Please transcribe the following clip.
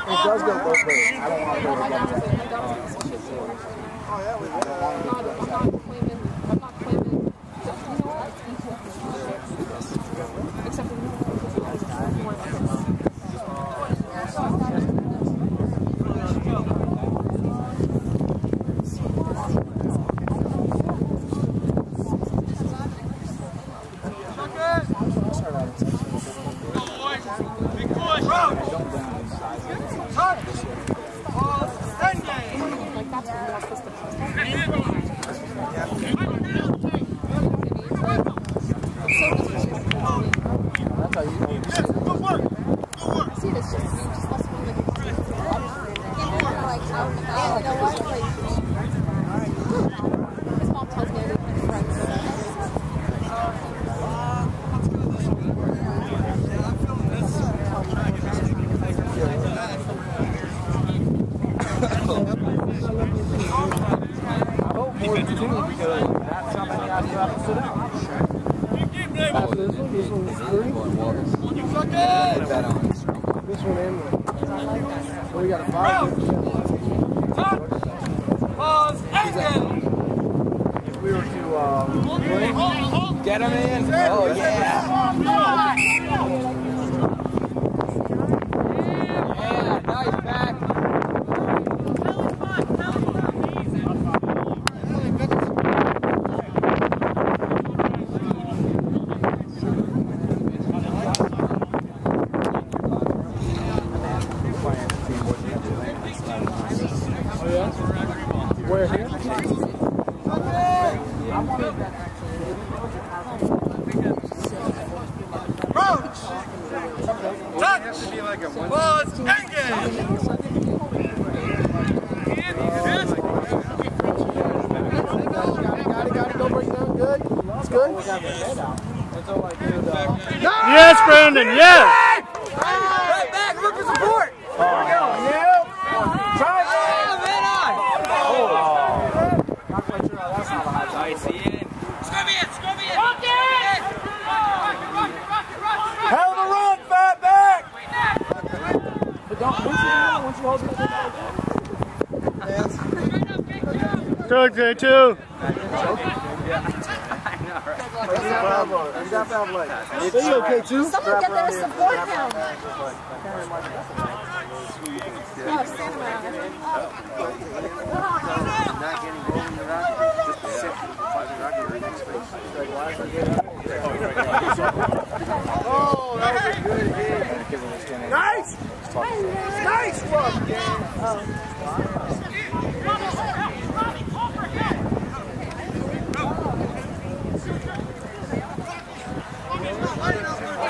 It does go both ways. I don't want to go to the Get him in. Oh, yeah. Yeah, nice back. Oh, yeah? Where here? Pause, engage! Got it, don't break down, good. It's good. Yes, Brandon, yes! Right back, look for support! There we go, yeah. Try it. Not quite sure how that's not a high side. Scrub in! Hell of a run, fat back! But don't push it out once you hold it. Good, good, too. Is that bad leg? Are you okay too? Someone get there to support him. Oh, stand around. Oh, that was a good hit. Nice! Nice one!